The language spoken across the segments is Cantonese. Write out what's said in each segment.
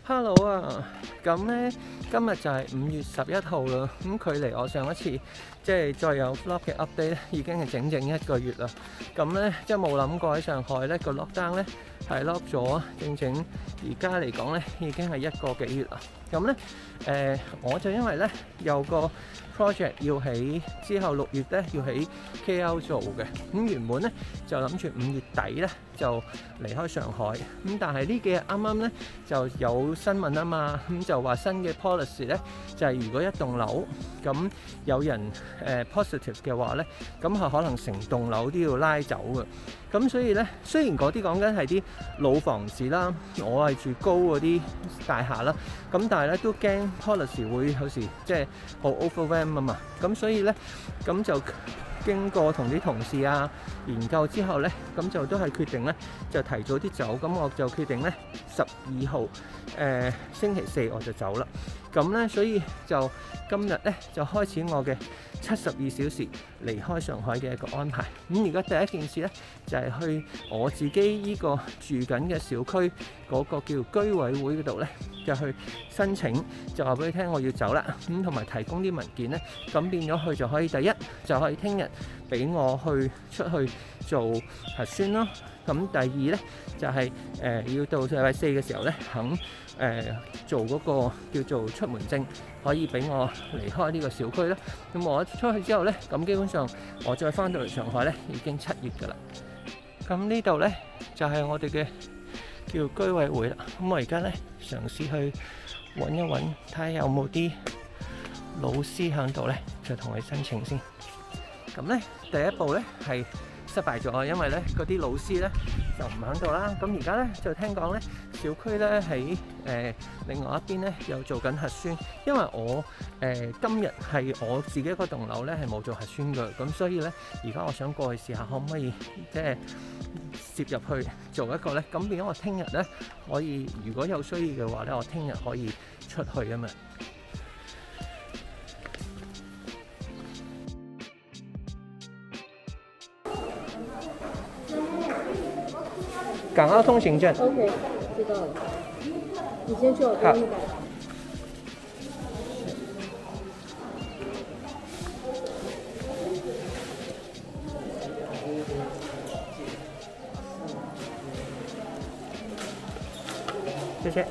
Hello 啊，咁咧今日就係5月11號啦，咁距離我上一次即係再有 vlog 嘅 update 咧，已經係整整1個月啦。咁咧即係冇諗過喺上海咧個 lockdown 咧係 lock 咗，整整而家嚟講咧已經係1個幾月啦。咁咧我就因為咧有個 project 要喺之後6月咧要喺 KL 做嘅，咁原本咧就諗住5月底咧就離開上海，咁但係呢幾日啱啱咧就有新聞啊嘛，咁就話新嘅 policy 咧就係如果一棟樓咁有人positive 嘅話咧，咁係可能成棟樓都要拉走嘅。咁所以咧，雖然嗰啲講緊係啲老房子啦，我係住高嗰啲大廈啦，咁但係咧都驚 policy 會有時即係好 overwhelm 啊嘛，咁所以咧咁就經過同啲同事啊研究之後咧，咁就都係決定咧就提早啲走，咁我就決定咧12號星期4我就走啦。咁咧所以就今日咧就開始我嘅72小時離開上海嘅一個安排。咁而家第一件事咧就係去我自己呢個住緊嘅小區嗰個叫居委會嗰度咧，就去申請，就話俾你聽我要走啦。咁同埋提供啲文件咧，咁變咗佢就可以第一就可以聽日俾我去出去做核酸咯。咁第二咧就係要到禮拜4嘅時候咧肯做嗰個叫做出門證，可以俾我離開呢個小區啦。咁我一出去之後咧，咁基本上我再翻到嚟上海咧已經7月㗎啦。咁呢度咧就係我哋嘅叫居委會啦。咁我而家咧嘗試去揾一揾，睇下有冇啲老師喺度咧，就同佢申請先。咁咧第一步咧係失敗咗，因為咧嗰啲老師咧就唔喺度啦。咁而家咧就聽講咧小區咧喺另外一邊咧又做緊核酸，因為我今日係我自己嗰棟樓咧係冇做核酸嘅，咁所以咧而家我想過去試下可唔可以即係攝入去做一個咧，咁變咗我聽日咧可以如果有需要嘅話咧，我聽日可以出去啊嘛。港澳通行證。 OK， 知道了。你先去，我帮你改。 謝謝。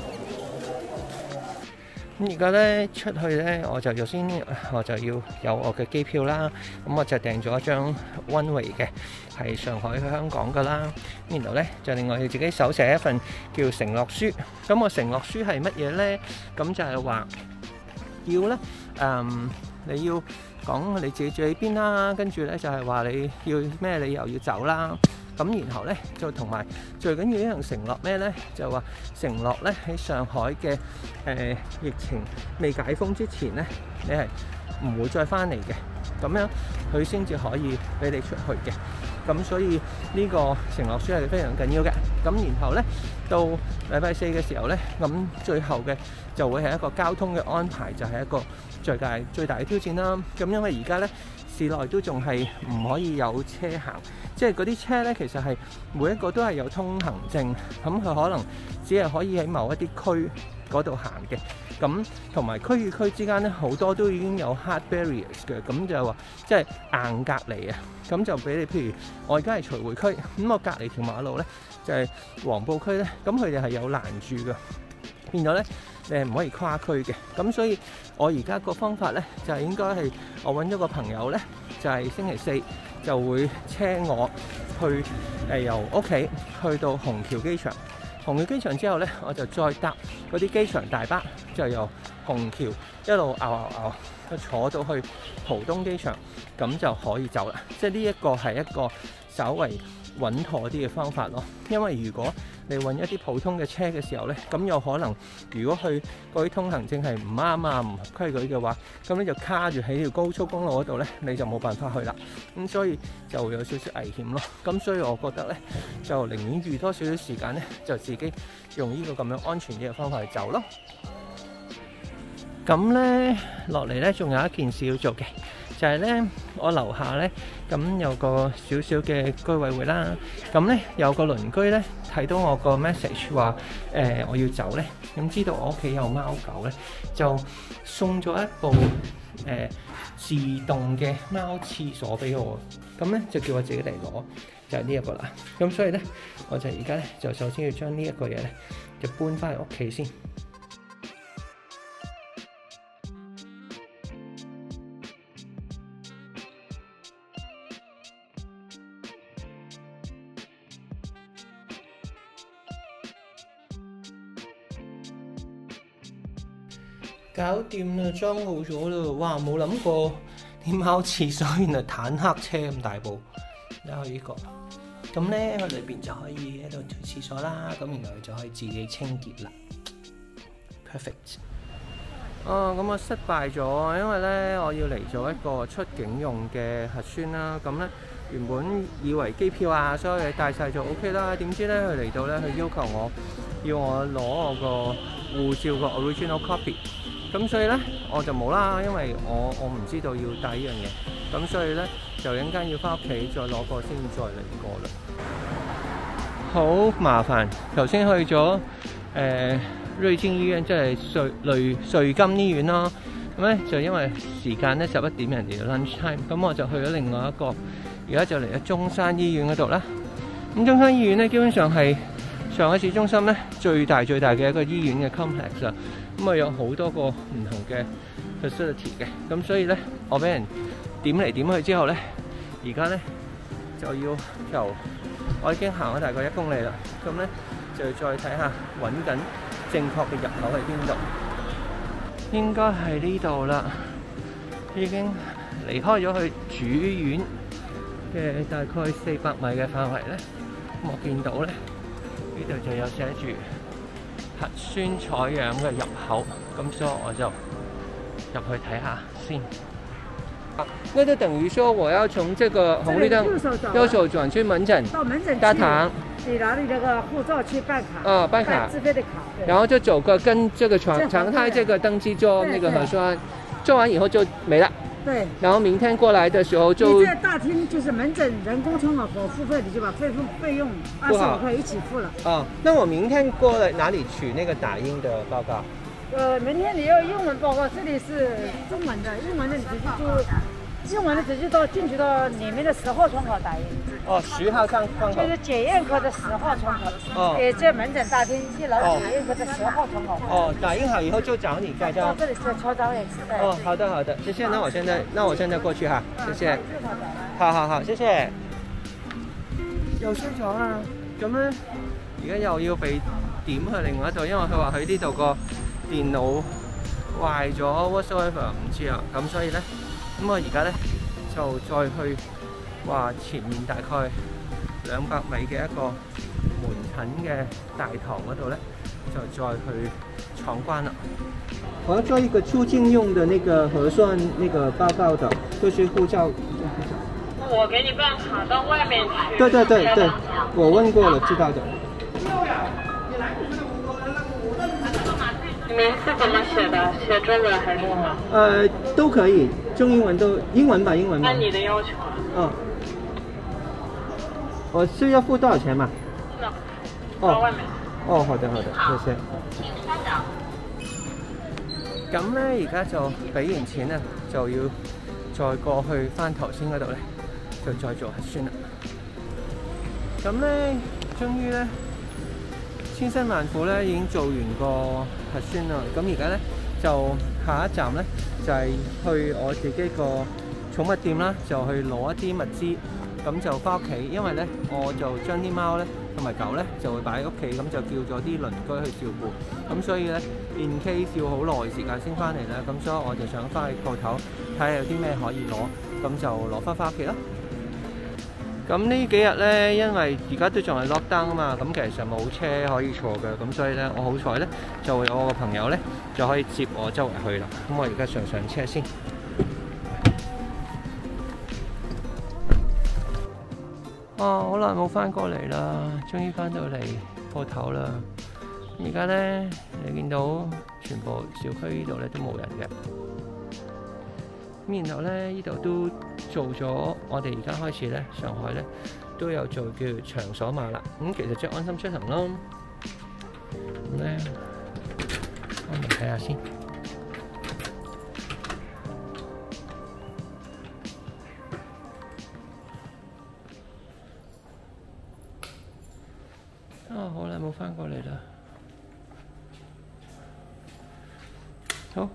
咁而家咧出去咧，我就要有我嘅機票啦。咁我就訂咗一張 one way 嘅，係上海去香港噶啦。然後咧就另外要自己手寫一份叫承諾書。咁我承諾書係乜嘢咧？咁就係話要咧你要講你自己住喺邊啦，跟住咧就係話你要咩理由要走啦。咁然後咧就同埋最緊要一樣承諾咩咧？就話承諾咧喺上海嘅疫情未解封之前咧，你係唔會再翻嚟嘅。咁樣佢先至可以俾你出去嘅。咁所以呢個承諾書係非常緊要嘅。咁然後咧到禮拜4嘅時候咧，咁最後嘅就會係一個交通嘅安排，就係一個最大嘅挑戰啦。咁因為而家咧市內都仲係唔可以有車行，即係嗰啲車咧其實係每一個都係有通行證，咁佢可能只係可以喺某一啲區嗰度行嘅。咁同埋區與區之間咧好多都已經有 hard barriers 嘅，咁就話即係硬隔離啊。咁就俾你，譬如我而家係徐匯區，咁我隔離條馬路咧就係黃埔區咧，咁佢哋係有攔住嘅，變咗咧你係唔可以跨區嘅。咁所以我而家個方法咧就係應該係我揾咗個朋友咧，就係星期4就會車我去由屋企去到虹橋機場。虹橋機場之後咧，我就再搭嗰啲機場大巴，就由虹橋一路熬坐到去浦東機場，咁就可以走啦。即係呢一個係一個稍為穩妥啲嘅方法咯。因為如果你揾一啲普通嘅車嘅時候咧，咁有可能如果去嗰啲通行證係唔啱啊、唔合規矩嘅話，咁你就卡住喺條高速公路嗰度咧，你就冇辦法去啦。咁所以就會有少少危險咯。咁所以我覺得咧，就寧願預多少少時間咧，就自己用呢個咁樣安全啲嘅方法去走咯。咁咧落嚟咧，仲有一件事要做嘅， 就係咧我樓下咧咁有個少少嘅居委會啦，咁咧有個鄰居咧睇到我個 message 話我要走咧，咁知道我屋企有貓狗咧，就送咗一部自動嘅貓廁所俾我，咁咧就叫我自己嚟攞，就係呢一個啦。咁所以咧我就而家咧就首先要將呢一個嘢咧就搬翻去屋企先。搞掂啦，裝好咗啦！哇，冇諗過啲貓廁所原來坦克車咁大部，睇下呢個。咁咧佢裏邊就可以喺度做廁所啦，咁然後就可以自己清潔啦。Perfect。哦，咁我失敗咗，因為咧我要嚟做一個出境用嘅核酸啦。咁咧原本以為機票啊所有嘢帶晒就 OK 啦，點知咧佢嚟到咧佢要求要我攞我個護照個 original copy。咁所以咧我就冇啦，因為我唔知道要帶呢樣嘢，咁所以咧就一陣間要翻屋企再攞過先再嚟過啦。好麻煩，頭先去咗瑞金醫院，即係瑞金醫院啦。咁咧就因為時間咧11點人哋嘅 lunch time，咁我就去咗另外一個，而家就嚟咗中山醫院嗰度啦。咁中山醫院咧基本上係上海市中心咧最大嘅一個醫院嘅 complex 啦。咁啊有好多個唔同嘅 facility 嘅，咁所以咧我俾人點嚟點去之後咧，而家咧就要由我已經行咗大概1公里啦，咁咧就要再睇下揾緊正確嘅入口喺邊度，應該係呢度啦，已經離開咗去主院嘅大概400米嘅範圍咧，我見到咧呢度就有寫住核酸採樣嘅入口，咁所以我就入去睇下先。那就等於說我要從這個紅綠燈右手轉去門診， 到門診大堂， 你拿你那個護照去辦卡， 辦卡自費的卡， 然後就走個跟這個常態這個登記做那個核酸，做完以後就沒了。 對， 然後明天過來的時候就。 你在大廳就是門診人工窗口付費，你就把費用25塊一起付了。 哦，那我明天過來哪裡取那個打印的報告？ 明天你要英文報告，這裡是中文的，英文的你直接進去到裡面的10號窗口打印。 哦，10號窗口。 就是檢驗科的10號窗口。哦。在門診大廳1樓檢驗科的10號窗口。哦， 打印好以後就找你再交。 到這裡是抽張也是。 哦，好的好的，謝謝。那我現在過去哈，謝謝。好，謝謝。又衰咗啦，咁咧而家又要被點去另外一度，因為佢話佢呢度個電腦壞咗 whatsoever 唔知啊，咁所以咧，咁我而家咧就再去話前面大概200米嘅一個門診嘅大堂嗰度咧，就再去闖關啦。我要做一個出境用的那個核酸那個報告的，就是護照。 我給你辦卡到外面去。 對，我問過了，知道的。 名字怎麼寫的？寫中文還是英文？ 都可以，中英文都，英文吧。按你的要求啊。 我是要付多少錢嘛？ 是的。到外面。 哦，好的，謝謝。咁咧，而家就俾完錢啦，就要再過去翻頭先嗰度咧，就再做核酸啦。咁咧，終於咧，千辛萬苦咧已經做完個核酸啦。咁而家咧就下一站咧就係去我自己個寵物店啦，就去攞一啲物資，咁就翻屋企。因為咧我就將啲貓咧同埋狗咧就會擺喺屋企，咁就叫咗啲鄰居去照顧。咁所以咧 in case 要好耐時間先翻嚟啦，咁所以我就想翻去鋪頭睇下有啲咩可以攞，咁就攞翻屋企啦。咁呢幾日咧，因為而家都仲係 lockdown 啊嘛，咁其實冇車可以坐嘅，咁所以咧我好彩咧就會有我個朋友咧就可以接我周圍去啦。咁我而家上車先。好耐冇翻過嚟啦，終於翻到嚟鋪頭啦。而家咧你見到全部小區呢度咧都冇人嘅。 咁然後咧呢度都做咗，我哋而家開始咧上海咧都有做叫場所碼啦。咁其實即係安心出行咯。咁咧我哋睇下先。好耐冇翻過嚟啦。好，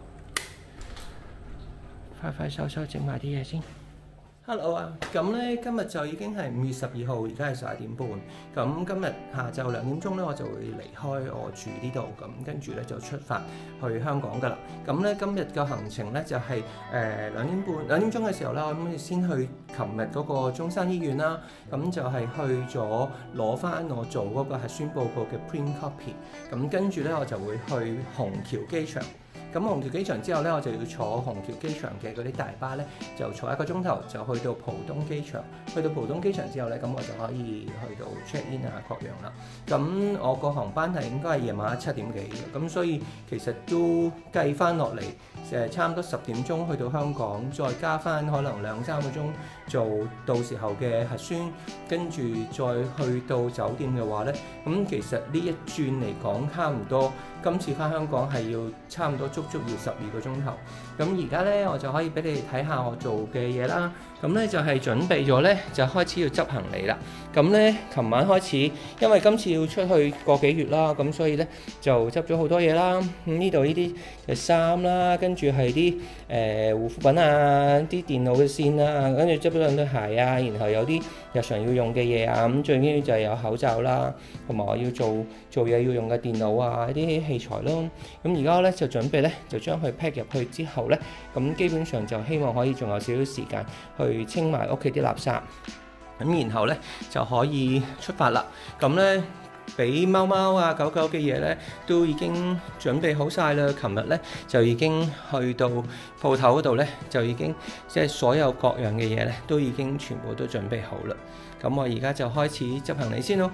快手整埋啲嘢先。Hello 啊，咁咧今日就已經係5月12號，而家係11點半。咁今日下晝2點鐘咧，我就會離開我住呢度，咁跟住咧就出發去香港噶啦。咁咧今日嘅行程咧就係2點鐘嘅時候啦，我諗先去琴日嗰個中山醫院啦，咁就係去咗攞翻我做嗰個核酸報告嘅 print copy。咁跟住咧我就會去虹橋機場。咁虹橋機場之後咧，我就要坐虹橋機場嘅嗰啲大巴咧，就坐1個鐘頭，就去到浦東機場。去到浦東機場之後咧，咁我就可以去到 check in 啊各樣啦。咁我個航班係應該係夜晚7點幾嘅，咁所以其實都計翻落嚟，差唔多10點鐘去到香港，再加翻可能2-3個鐘做到時候嘅核酸，跟住再去到酒店嘅話咧，咁其實呢一轉嚟講，差唔多今次翻香港係要差唔多足要12個鐘頭。咁而家咧我就可以俾你哋睇下我做嘅嘢啦。咁咧就係準備咗咧，就開始要執行李啦。咁咧琴晚開始，因為今次要出去個幾月啦，咁所以咧就執咗好多嘢啦。咁呢度呢啲嘅衫啦，跟住係啲護膚品啊，啲電腦嘅線啊，跟住執咗兩對鞋啊，然後有啲日常要用嘅嘢啊。咁最緊要就係有口罩啦，同埋我要做嘢要用嘅電腦啊，一啲器材咯。咁而家咧就準備咧，就將佢 pack 入去之後咧，咁基本上就希望可以仲有少少時間去清埋屋企啲垃圾，咁然後咧就可以出發啦。咁咧俾貓貓啊狗狗嘅嘢咧都已經準備好晒啦。琴日咧就已經去到鋪頭嗰度咧，就已經即係所有各樣嘅嘢咧都已經全部都準備好啦。咁我而家就開始執行李先咯。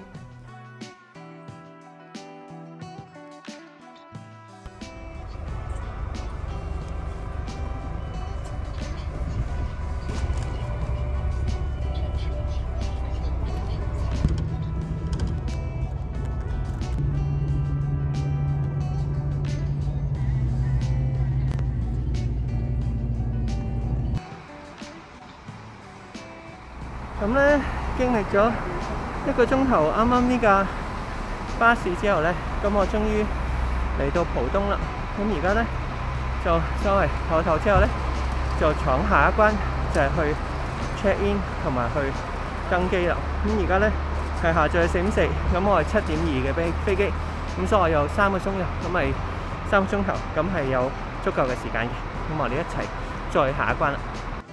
咁咧經歷咗1個鐘頭，啱啱呢架巴士之後咧，咁我終於嚟到浦東啦。咁而家咧就稍微唞之後咧，就闖下一關，就係去 check in 同埋去登機啦。咁而家咧係下晝4點4，咁我係7點2嘅飛機，咁所以我有3個鐘嘅，咁咪3個鐘頭，咁係有足夠嘅時間嘅。咁我哋一齊再下一關啦。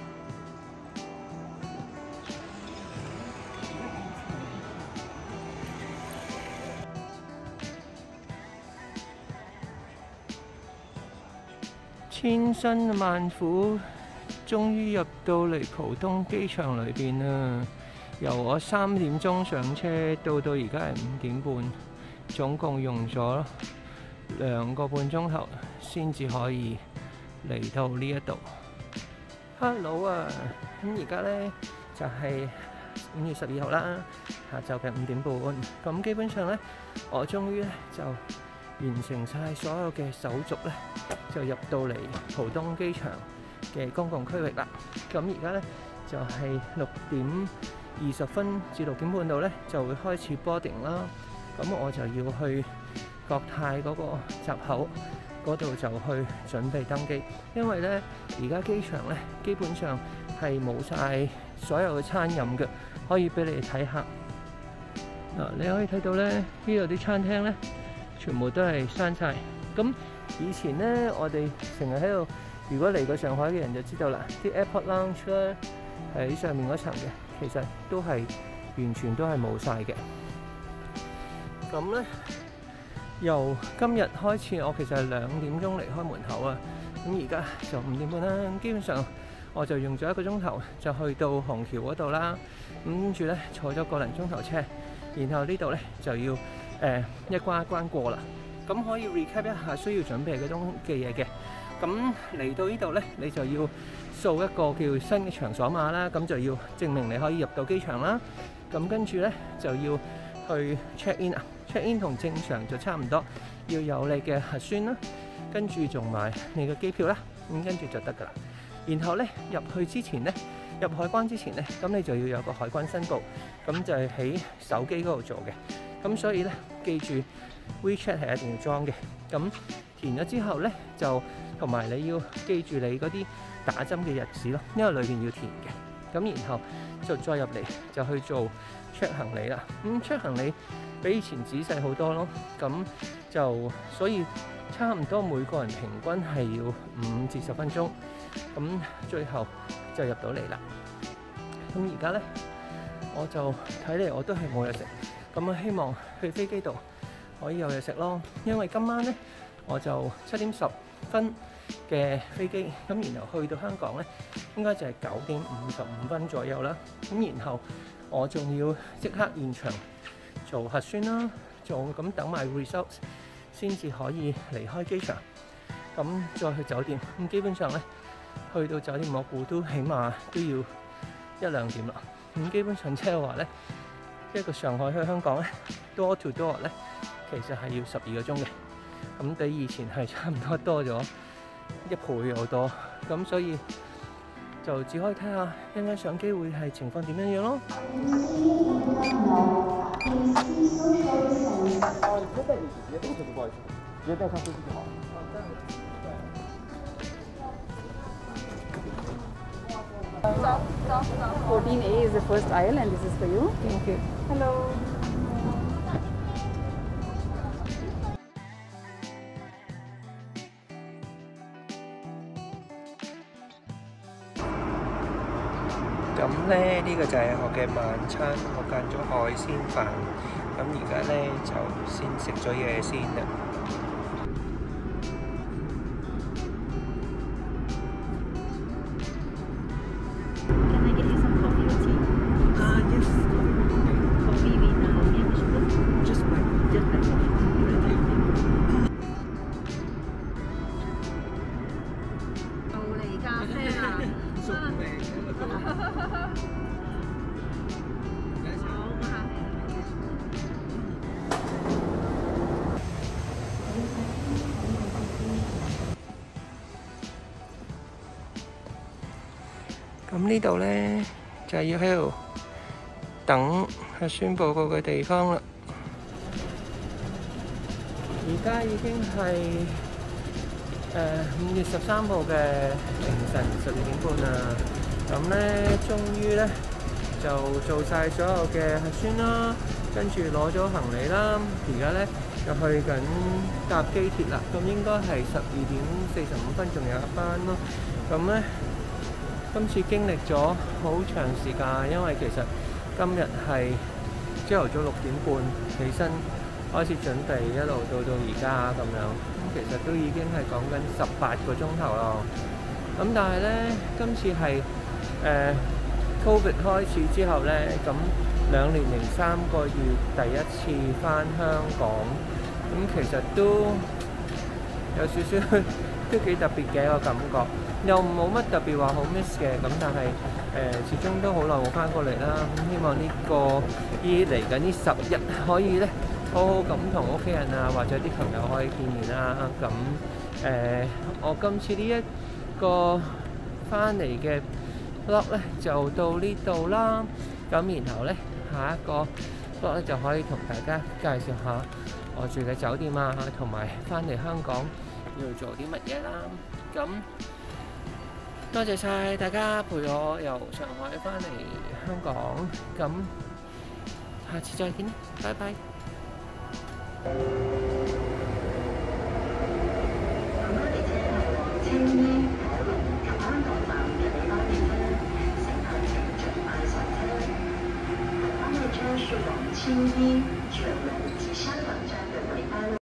千辛萬苦，終於入到嚟浦東機場裏邊啦！由我3點鐘上車到而家係5點半，總共用咗2個半鐘頭先至可以嚟到呢一度。Hello 啊！咁而家呢就係5月12號啦，下晝嘅5點半。咁基本上呢，我終於就完成晒所有嘅手續咧，就入到嚟浦東機場嘅公共區域啦。咁而家咧就係6點20分至6點半度咧，就會開始 boarding 啦。咁我就要去國泰嗰個閘口嗰度就去準備登機，因為咧而家機場咧基本上係冇晒所有嘅餐飲嘅，可以俾你哋睇下。嗱，你可以睇到咧呢度啲餐廳咧，全部都係閂晒。咁以前咧，我哋成日喺度，如果嚟過上海嘅人就知道啦，啲 Airport Lounge 咧喺上面嗰層嘅，其實都係完全都係冇晒嘅。咁咧，由今日開始，我其實係2點鐘離開門口啊。咁而家就5點半啦，基本上我就用咗1個鐘頭就去到虹橋嗰度啦。咁跟住咧坐咗個零鐘頭車，然後呢度咧就要一關一關過啦。咁可以 recap 一下需要準備嗰種嘅嘢嘅。 咁嚟到呢度咧，你就要掃一個叫新嘅場所碼啦，咁就要證明你可以入到機場啦。咁跟住咧就要去 check in 啊，check in 同正常就差唔多，要有你嘅核酸啦，跟住仲埋你嘅機票啦，咁跟住就得㗎啦。然後咧入去之前咧，入海關之前咧，咁你就要有個海關申報，咁就係喺手機嗰度做嘅。咁所以咧，記住 WeChat 係一定要裝嘅。咁填咗之後咧，就同埋你要記住你嗰啲打針嘅日子咯，因為裏邊要填嘅。咁然後就再入嚟就去做 check 行李啦。check 行李比以前仔細好多咯。咁就所以差唔多每個人平均係要5至10分鐘。咁最後就入到嚟啦。咁而家咧，我就睇嚟我都係冇嘢食。咁我希望去飛機度可以有嘢食咯，因為今晚咧我就7點10分嘅飛機，咁然後去到香港咧應該就係9點55分左右啦。咁然後我仲要即刻現場做核酸啦，咁等埋 results 先至可以離開機場，咁再去酒店。咁基本上咧去到酒店我估都起碼都要1-2點啦。咁基本上即係話咧，一個上海去香港咧 door to door 咧，其實係要12個鐘嘅。咁比以前係差唔多咗1倍好多。咁所以就只可以睇下一陣間上機會係情況點樣樣咯。 14A is the first aisle, and this is for you. Thank you. Hello. 咁咧呢個就係我嘅晚餐，我揀咗海鮮飯。咁而家咧就先食咗嘢先啦。 Can I get you some coffee or tea? Yes. Coffee with milk sugar? Just black. Just black coffee. 到嚟咖啡啦！ 熟味。咁呢度咧就係要喺度等核酸報告嘅地方啦。而家已經係5月13號嘅凌晨12點半啦。咁咧終於咧就做晒所有嘅核酸啦，跟住攞咗行李啦。而家咧就去緊搭機鐵啦。咁應該係12點45分仲有一班咯。咁咧今次經歷咗好長時間，因為其實今日係朝頭早6點半起身開始準備，一路到而家咁樣。咁其實都已經係講緊18個鐘頭咯。咁但係咧，今次係Covid 開始之後咧，咁2年零3個月第一次返香港，咁其實都有少少都幾特別嘅一個感覺。又冇乜特別話好 miss 嘅，咁但係始終都好耐冇翻過嚟啦。咁希望呢嚟緊呢10日可以咧好好咁同屋企人啊或者啲朋友可以見面啦。咁我今次呢一個翻嚟嘅 vlog 咧就到呢度啦。咁然後咧下一個 vlog 咧就可以同大家介紹下我住嘅酒店啊，同埋翻嚟香港要做啲乜嘢啦。咁多謝晒大家陪我由上海返嚟香港，咁下次再見，拜拜。 青衣、海龍及香港站嘅尾班列車，乘客請盡快上車。尾班列車駛往青衣。